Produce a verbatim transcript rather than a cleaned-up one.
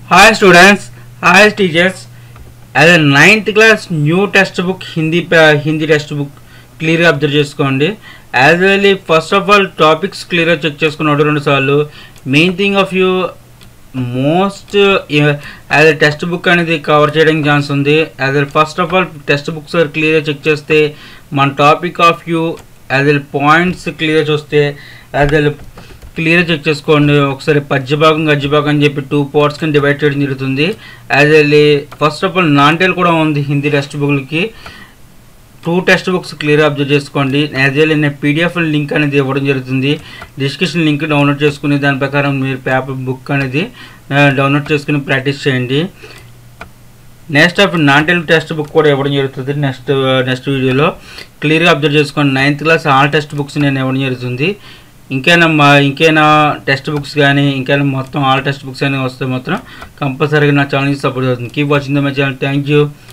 Hi students, hi teachers. As a ninth class new textbook Hindi Hindi textbook clear గా observe చేసుకోండి. As well first of all topics క్లియర్గా check చేసుకున్నాడు రెండు సార్లు. Main thing of you most as a text book అనేది cover చేయడానికి chance ఉంది. As well first of all text books క్లియర్గా చెక్ చేస్తే మన topic of you as well points clear చూస్తే యాజ్ వెల్ క్లియర్ చెక్ చేసుకోండి. ఒకసారి పద్య భాగం గద్య భాగం అని చెప్పి టూ పార్ట్స్ కింద డివైడ్ చేయడం జరుగుతుంది. As well first of all నాన్ టెల్ కూడా ఉంది హిందీ టెక్స్ట్ బుక్లకి. Two text books clear observe చేసుకోండి. యాజ్ వెల్ నేను పీడిఎఫ్ లింక్ అనేది ఇవ్వడం జరుగుతుంది. డిస్క్రిప్షన్ లింక్ డౌన్లోడ్ చేసుకుని దాని ప్రకారం మీరు పేపర్ బుక్ అనేది డౌన్లోడ్ చేసుకుని ప్రాక్టీస్ చేయండి. నెక్స్ట్ ఆఫ్ నాన్ టెల్ టెక్స్ట్ బుక్ కూడా ఇవ్వడం జరుగుతుంది నెక్స్ట్ నెక్స్ట్ వీడియోలో. క్లియర్గా అబ్జర్వ్ చేసుకోండి. Ninth class all text books నేను ఇవ్వడం జరుగుతుంది. ఇంకైనా మా ఇంకైనా టెక్స్ట్ బుక్స్ కానీ ఇంకైనా మొత్తం ఆల్ టెక్స్ట్ బుక్స్ అనేవి వస్తే మాత్రం కంపల్సరీగా నా ఛానల్కి సపోర్ట్ అవుతుంది. Keep watching my channel. Thank you.